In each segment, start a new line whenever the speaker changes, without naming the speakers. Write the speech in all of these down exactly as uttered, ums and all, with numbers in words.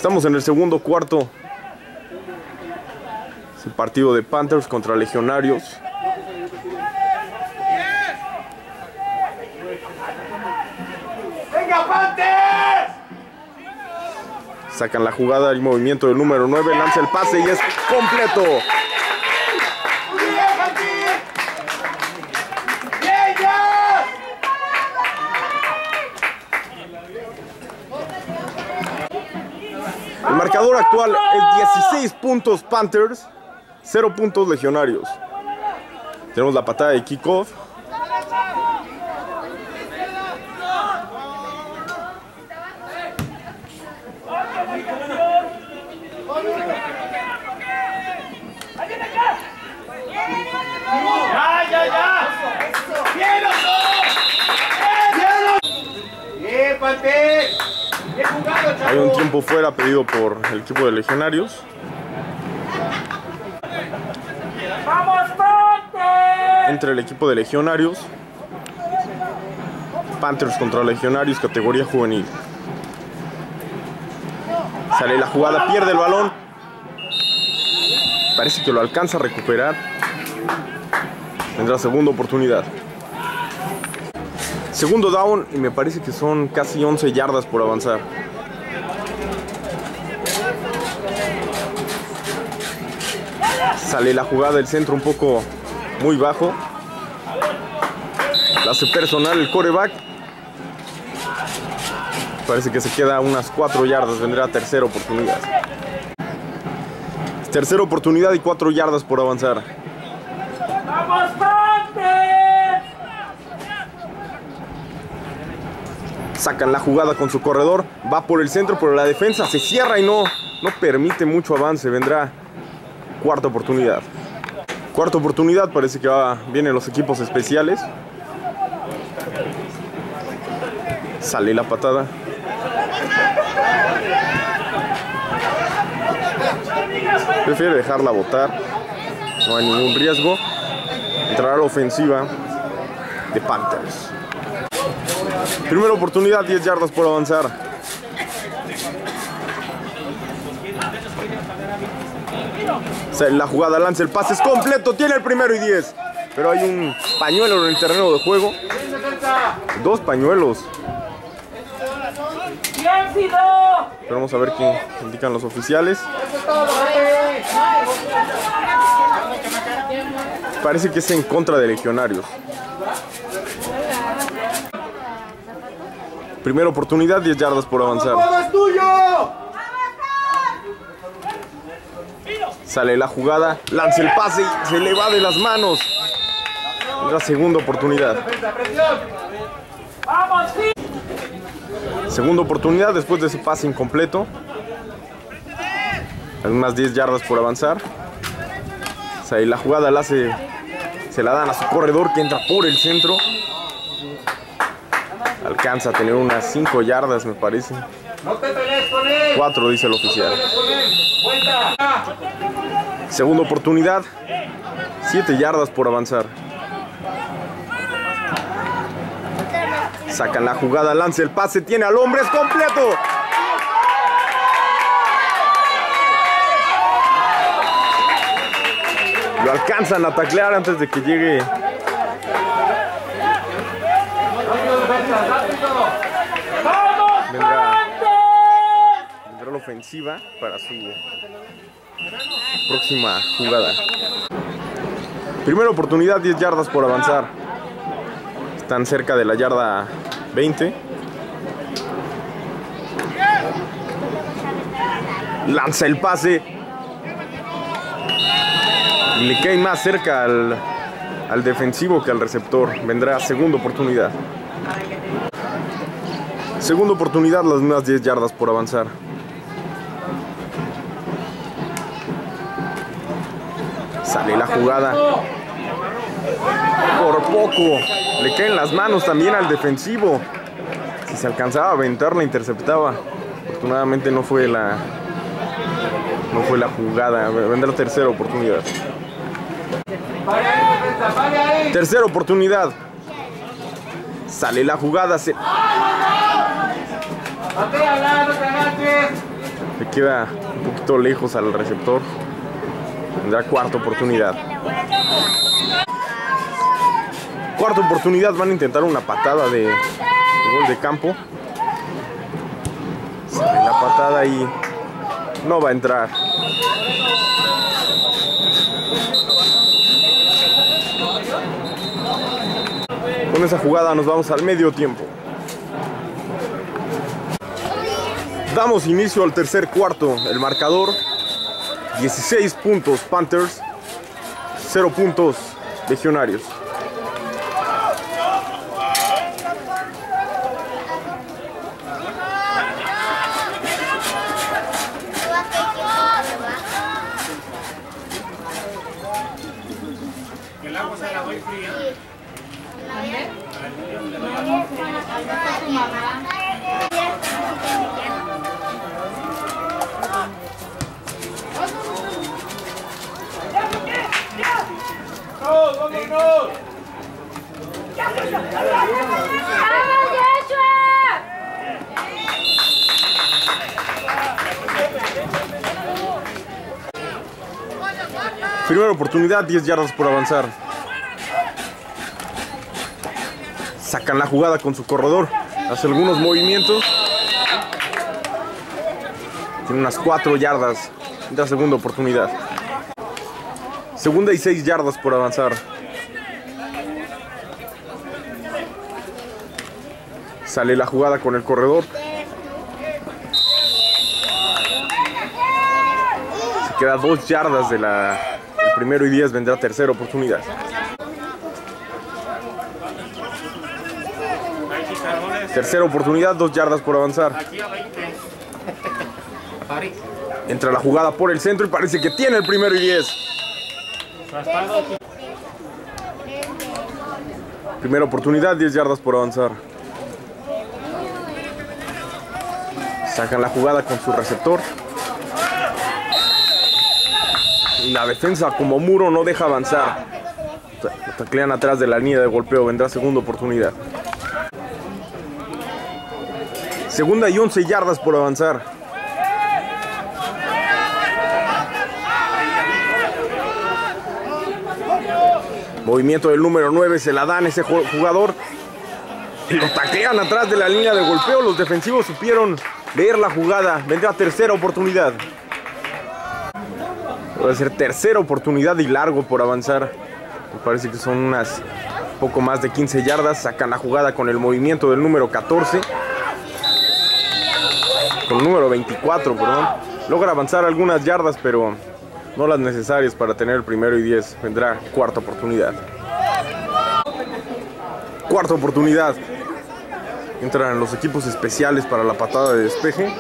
Estamos en el segundo cuarto. Es el partido de Panthers contra Legionarios.
¡Venga, Panthers!
Sacan la jugada, el movimiento del número nueve, lanza el pase y es completo. El marcador actual es dieciséis puntos Panthers, cero puntos Legionarios. Tenemos la patada de kickoff.
¡Ya, ya, ya! ¡Bien, ¡Bien, Panthers! ¡Bien jugado, chavos!
Hay un tiempo fuera pedido por el equipo de Legionarios.
¡Vamos, Panthers!
Entre el equipo de Legionarios. Panthers contra Legionarios, categoría juvenil. Sale la jugada, pierde el balón. Parece que lo alcanza a recuperar. Vendrá segunda oportunidad. Segundo down y me parece que son casi once yardas por avanzar. Sale la jugada del centro un poco muy bajo. La hace personal el quarterback. Parece que se queda unas cuatro yardas. Vendrá tercera oportunidad. Tercera oportunidad y cuatro yardas por avanzar.
¡Vamos, Panthers!
Sacan la jugada con su corredor. Va por el centro, pero la defensa se cierra y no, no permite mucho avance. Vendrá cuarta oportunidad. Cuarta oportunidad, parece que va, vienen los equipos especiales. Sale la patada. Prefiere dejarla botar. No hay ningún riesgo. Entrará la ofensiva de Panthers. Primera oportunidad, diez yardas por avanzar. La jugada, lanza el pase, es completo, tiene el primero y diez. Pero hay un pañuelo en el terreno de juego. Dos pañuelos. Pero vamos a ver qué indican los oficiales. Parece que es en contra de Legionarios. Primera oportunidad, diez yardas por avanzar. Sale la jugada, lanza el pase y se le va de las manos. La segunda oportunidad. Segunda oportunidad después de ese pase incompleto. Hay unas diez yardas por avanzar. Sale la jugada, la hace, se la dan a su corredor que entra por el centro. Alcanza a tener unas cinco yardas, me parece. cuatro, dice el oficial. Segunda oportunidad. siete yardas por avanzar. Sacan la jugada, lanza el pase, tiene al hombre, es completo. Lo alcanzan a taclear antes de que llegue. Vendrá, vendrá la ofensiva para su próxima jugada. Primera oportunidad, diez yardas por avanzar. Están cerca de la yarda veinte. Lanza el pase. Y le cae más cerca al, al defensivo que al receptor. Vendrá segunda oportunidad. Segunda oportunidad, las mismas diez yardas por avanzar. Sale la jugada. Por poco. Le caen las manos también al defensivo. Si se alcanzaba a aventar, la interceptaba. Afortunadamente no fue la, no fue la jugada. Vendrá la tercera oportunidad. Tercera oportunidad. Sale la jugada. Se... Le queda un poquito lejos al receptor. Tendrá cuarta oportunidad. Cuarta oportunidad, van a intentar una patada de, de gol de campo. Sale la patada y no va a entrar. Con esa jugada nos vamos al medio tiempo. Damos inicio al tercer cuarto. El marcador: dieciséis puntos Panthers, cero puntos Legionarios.
El agua se la doy fría. ¡Vámonos! ¡Vámonos!
Primera oportunidad, diez yardas por avanzar. Sacan la jugada con su corredor. Hace algunos movimientos. Tiene unas cuatro yardas. Da segunda oportunidad. Segunda y seis yardas por avanzar. Sale la jugada con el corredor. Se queda dos yardas de la... El primero y diez, vendrá tercera oportunidad. Tercera oportunidad, dos yardas por avanzar. Entra la jugada por el centro y parece que tiene el primero y diez. Primera oportunidad, diez yardas por avanzar. Sacan la jugada con su receptor. Y la defensa como muro no deja avanzar. Taclean atrás de la línea de golpeo. Vendrá segunda oportunidad. Segunda y once yardas por avanzar. Movimiento del número nueve, se la dan ese jugador. Y lo taclean atrás de la línea de golpeo. Los defensivos supieron leer la jugada. Vendrá tercera oportunidad. Puede ser tercera oportunidad y largo por avanzar. Me parece que son unas poco más de quince yardas. Sacan la jugada con el movimiento del número catorce. Con el número veinticuatro, perdón. Logra avanzar algunas yardas, pero no las necesarias para tener el primero y diez. Vendrá cuarta oportunidad. Cuarta oportunidad. Entran los equipos especiales para la patada de despeje.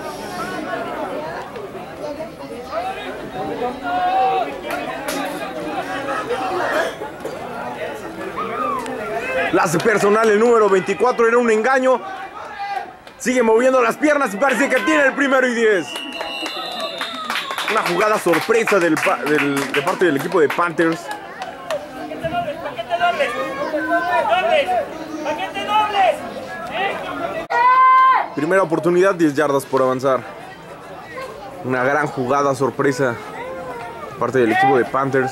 La hace personal el número veinticuatro, era un engaño. Sigue moviendo las piernas y parece que tiene el primero y diez. Una jugada sorpresa del, del, de parte del equipo de Panthers.
¡Paquete dobles! ¡Paquete dobles! ¡Dobles! ¡Paquete dobles! ¿Eh?
Primera oportunidad, diez yardas por avanzar. Una gran jugada sorpresa de parte del equipo de Panthers.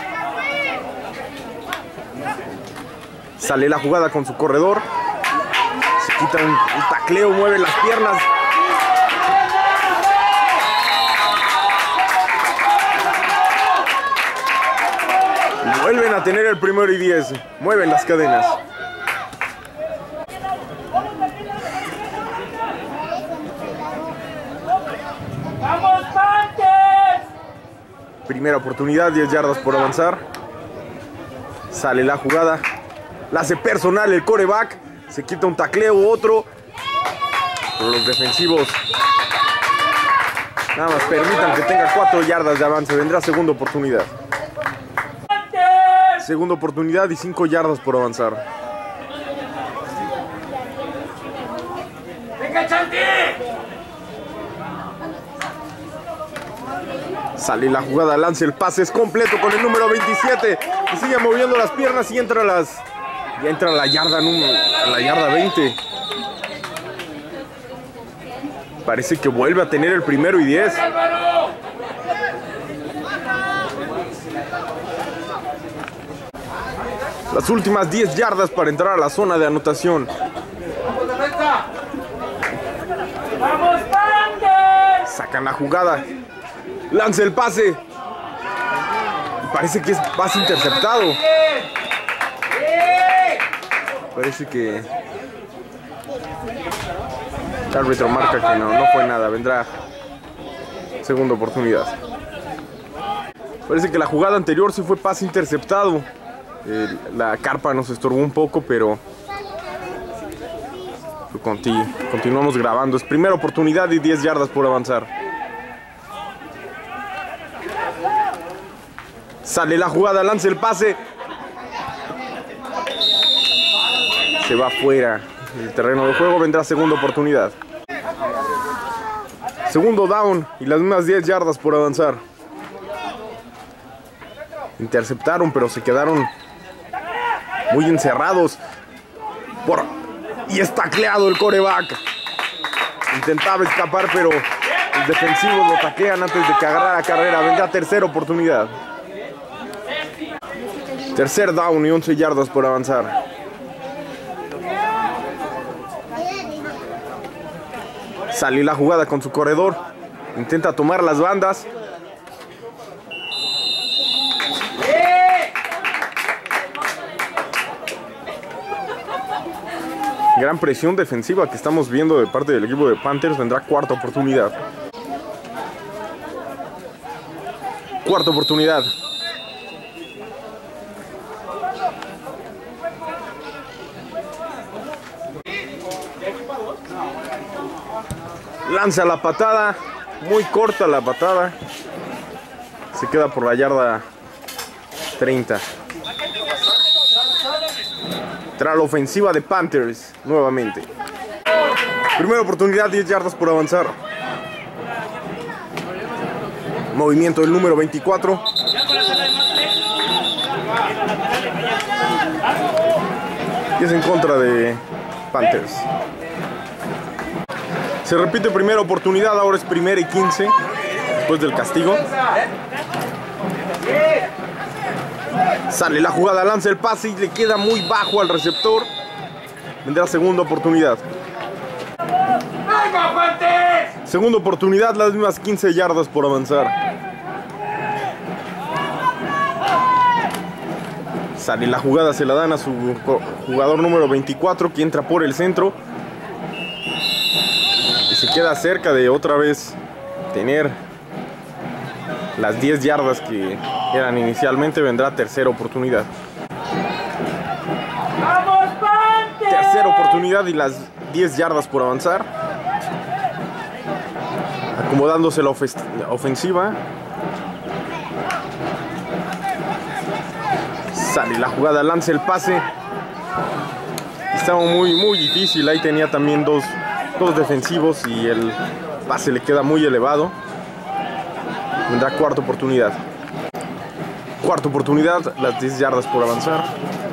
Sale la jugada con su corredor. Se quita un, un tacleo, mueve las piernas. Y vuelven a tener el primero y diez. Mueven las cadenas.
¡Vamos, Panthers!
Primera oportunidad, diez yardas por avanzar. Sale la jugada. La hace personal el quarterback. Se quita un tacleo, otro. Pero los defensivos nada más permitan que tenga cuatro yardas de avance. Vendrá segunda oportunidad. Segunda oportunidad y cinco yardas por avanzar.
¡Venga, Chanti!
Sale la jugada, lanza el pase, es completo con el número veintisiete. Y sigue moviendo las piernas y entra a las... Ya entra a la yarda número, a la yarda veinte. Parece que vuelve a tener el primero y diez. Las últimas diez yardas para entrar a la zona de anotación.
¡Vamos, Panthers!
Sacan la jugada. Lanza el pase. Parece que es pase interceptado. Parece que el árbitro marca que no, no fue nada. Vendrá segunda oportunidad. Parece que la jugada anterior sí fue pase interceptado. Eh, la carpa nos estorbó un poco, pero continu continuamos grabando. Es primera oportunidad y diez yardas por avanzar. Sale la jugada, lanza el pase. Se va fuera del terreno de juego. Vendrá segunda oportunidad. Segundo down y las mismas diez yardas por avanzar. Interceptaron, pero se quedaron muy encerrados. Por... Y es tacleado el quarterback. Intentaba escapar, pero los defensivos lo taclean antes de que agarrara la carrera. Vendrá tercera oportunidad. Tercer down y once yardas por avanzar. Salió la jugada con su corredor. Intenta tomar las bandas. Gran presión defensiva que estamos viendo de parte del equipo de Panthers. Vendrá cuarta oportunidad. Cuarta oportunidad. Lanza la patada. Muy corta la patada. Se queda por la yarda treinta. Tras la ofensiva de Panthers nuevamente. Primera oportunidad, diez yardas por avanzar. Movimiento del número veinticuatro. Y es en contra de Panthers. Se repite primera oportunidad, ahora es primera y quince. Después del castigo. Sale la jugada, lanza el pase y le queda muy bajo al receptor. Vendrá segunda oportunidad. Segunda oportunidad, las mismas quince yardas por avanzar. Sale la jugada, se la dan a su jugador número veinticuatro, que entra por el centro. Y se queda cerca de otra vez tener las diez yardas que eran inicialmente. Vendrá tercera oportunidad.
¡Vamos, Panthers!
Tercera oportunidad y las diez yardas por avanzar. Acomodándose la ofensiva. Sale la jugada, lanza el pase. Estaba muy, muy difícil. Ahí tenía también dos, dos defensivos y el pase le queda muy elevado. Vendrá cuarta oportunidad. Cuarta oportunidad, las diez yardas por avanzar.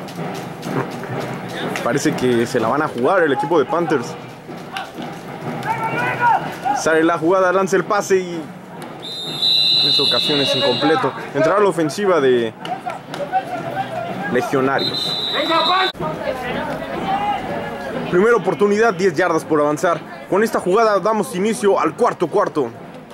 Parece que se la van a jugar el equipo de Panthers. Sale la jugada, lanza el pase y en esta ocasión es incompleto. Entrará la ofensiva de Legionarios. Primera oportunidad, diez yardas por avanzar. Con esta jugada damos inicio al cuarto cuarto.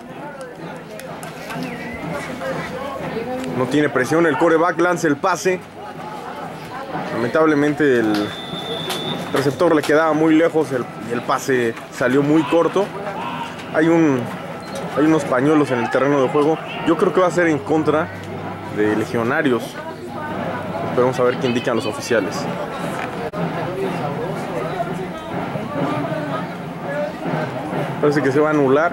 No tiene presión el quarterback, lanza el pase. Lamentablemente el receptor le quedaba muy lejos el, y el pase salió muy corto. Hay, un, hay unos pañuelos en el terreno de juego. Yo creo que va a ser en contra de Legionarios. Esperemos a ver qué indican los oficiales. Parece que se va a anular.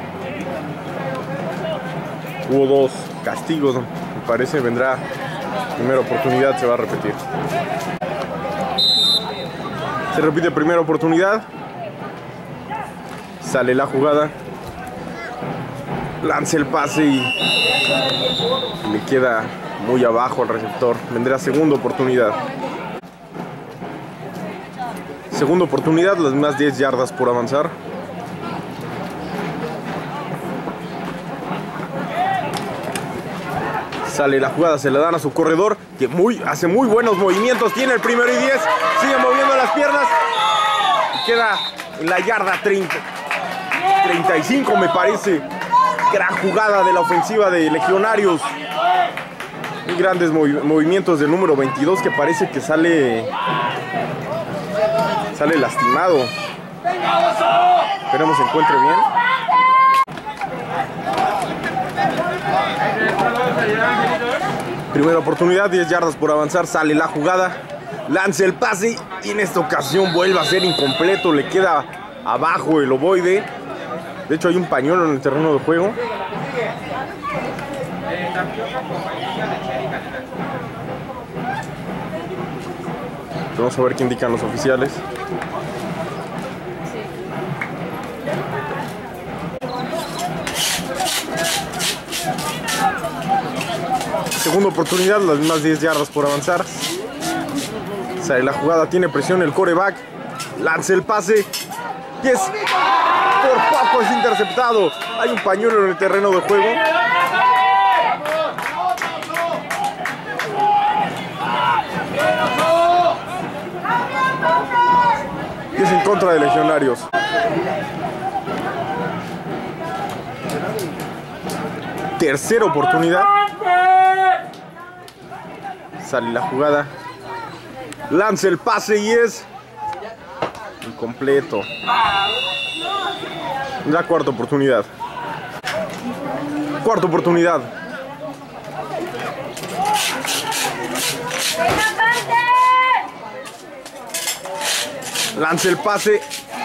Hubo dos castigos, me parece. Vendrá primera oportunidad, se va a repetir. Se repite primera oportunidad. Sale la jugada. Lanza el pase y le queda muy abajo al receptor. Vendrá segunda oportunidad. Segunda oportunidad, las mismas diez yardas por avanzar. Sale la jugada, se la dan a su corredor, que muy, hace muy buenos movimientos. Tiene el primero y diez. Sigue moviendo las piernas. Y queda en la yarda treinta, treinta y cinco, me parece. Gran jugada de la ofensiva de Legionarios. Muy grandes movi movimientos del número veintidós, que parece que sale, sale lastimado. Esperemos se encuentre bien. Primera oportunidad, diez yardas por avanzar. Sale la jugada, lanza el pase y en esta ocasión vuelve a ser incompleto. Le queda abajo el ovoide. De hecho hay un pañuelo en el terreno de juego. Vamos a ver qué indican los oficiales. Segunda oportunidad, las mismas diez yardas por avanzar. Sale la jugada, tiene presión el quarterback. Lanza el pase. Y es por poco es interceptado. Hay un pañuelo en el terreno de juego. Y es en contra de Legionarios. Tercera oportunidad. Sale la jugada. Lanza el pase y es incompleto. La cuarta oportunidad. Cuarta oportunidad. Lanza el pase.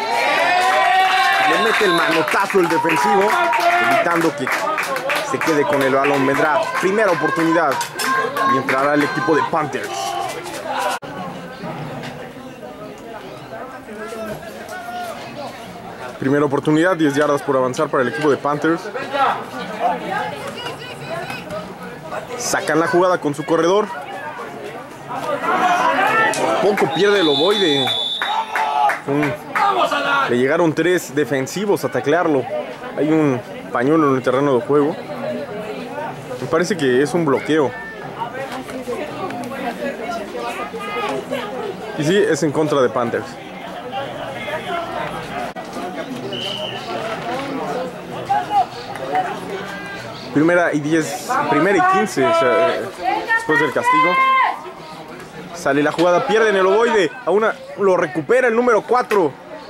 Le mete el manotazo el defensivo, evitando que se quede con el balón. Vendrá primera oportunidad y entrará el equipo de Panthers. Primera oportunidad, diez yardas por avanzar para el equipo de Panthers. Sacan la jugada con su corredor. Poco pierde el ovoide. Un, le llegaron tres defensivos a taclearlo. Hay un pañuelo en el terreno de juego. Me parece que es un bloqueo. Y sí, es en contra de Panthers. Primera y diez, primera y quince, o sea, después del castigo. Sale la jugada, pierden el ovoide. A una, lo recupera el número cuatro.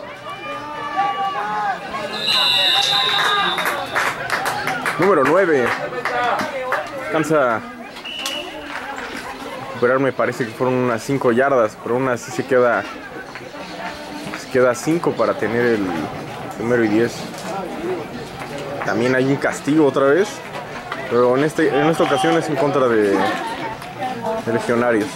Número nueve. Alcanza a recuperar, me parece que fueron unas cinco yardas, pero aún así se queda se queda cinco para tener el primero y diez. También hay un castigo otra vez, pero en, este, en esta ocasión es en contra de, de Legionarios.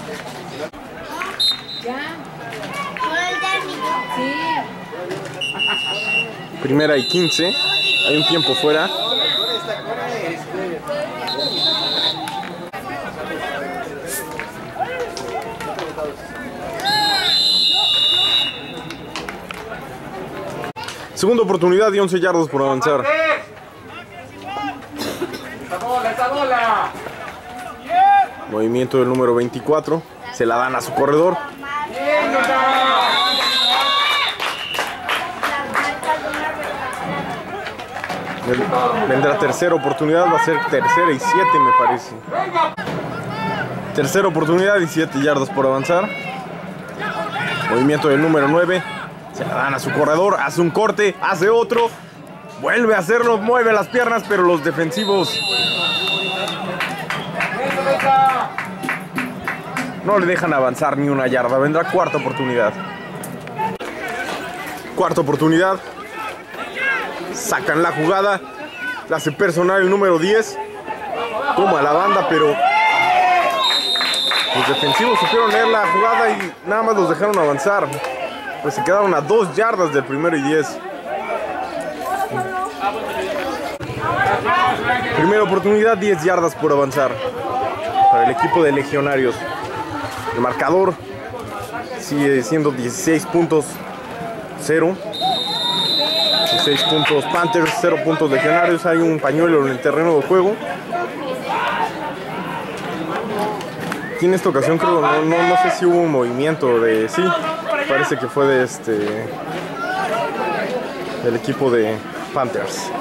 Primera y quince. Hay un tiempo fuera. Segunda oportunidad y once yardas por avanzar. Movimiento del número veinticuatro. Se la dan a su corredor. Vendrá tercera oportunidad. Va a ser tercera y siete, me parece. Tercera oportunidad y siete yardas por avanzar. Movimiento del número nueve. Se la dan a su corredor, hace un corte, hace otro, vuelve a hacerlo, mueve las piernas, pero los defensivos no le dejan avanzar ni una yarda. Vendrá cuarta oportunidad. Cuarta oportunidad. Sacan la jugada, la hace personal el número diez. Toma la banda, pero los defensivos supieron leer la jugada y nada más los dejaron avanzar. Pues se quedaron a dos yardas del primero y diez. Primera oportunidad, diez yardas por avanzar para el equipo de Legionarios. El marcador sigue siendo dieciséis puntos, cero. dieciséis puntos Panthers, cero puntos Legionarios. Hay un pañuelo en el terreno de juego. Aquí en esta ocasión creo, no, no, no sé si hubo un movimiento de... Sí, parece que fue de este... del equipo de Panthers.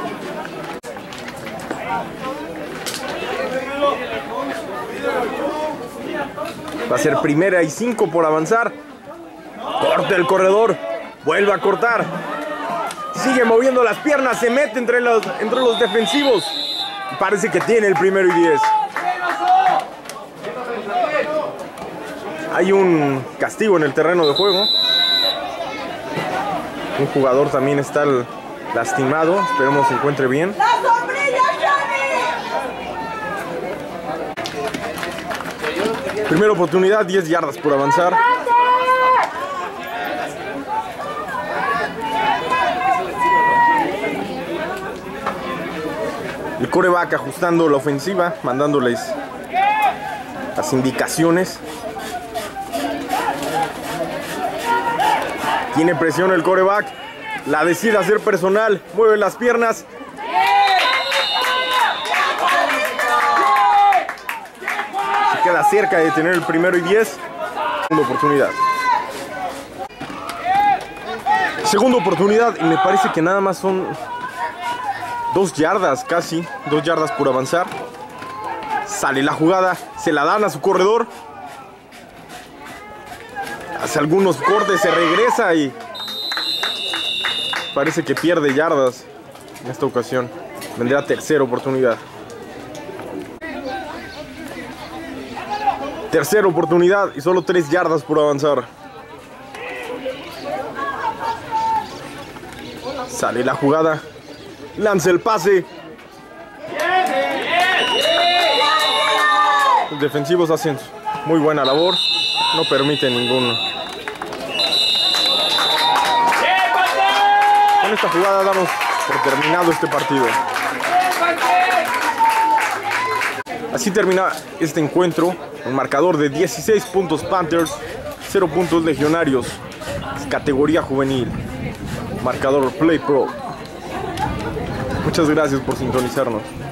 Va a ser primera y cinco por avanzar. Corta el corredor. Vuelve a cortar. Sigue moviendo las piernas. Se mete entre los, entre los defensivos. Parece que tiene el primero y diez. Hay un castigo en el terreno de juego. Un jugador también está lastimado. Esperemos se encuentre bien. Primera oportunidad, diez yardas por avanzar. El quarterback ajustando la ofensiva, mandándoles las indicaciones. Tiene presión el quarterback, la decide hacer personal, mueve las piernas. Se queda cerca de tener el primero y diez. Segunda oportunidad. Segunda oportunidad y me parece que nada más son dos yardas casi, dos yardas por avanzar. Sale la jugada, se la dan a su corredor. Hace algunos cortes, se regresa y parece que pierde yardas en esta ocasión. Vendrá tercera oportunidad. Tercera oportunidad y solo tres yardas por avanzar. Sale la jugada. Lanza el pase. Los defensivos hacen muy buena labor. No permiten ninguno. Con esta jugada damos por terminado este partido. Así termina este encuentro. Un marcador de dieciséis puntos Panthers, cero puntos Legionarios. Categoría juvenil. Marcador Play Pro. Muchas gracias por sintonizarnos.